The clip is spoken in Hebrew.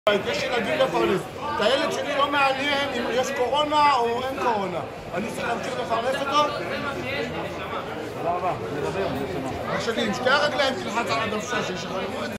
יש ילדים לפרנס. את הילד שלי לא מעניין אם יש קורונה או אין קורונה. אני צריך להמשיך לפרנס אותו? תודה רבה, נדבר. אח שלי, עם שתי הרגליים תלחץ על הדוושה שישחררו את זה.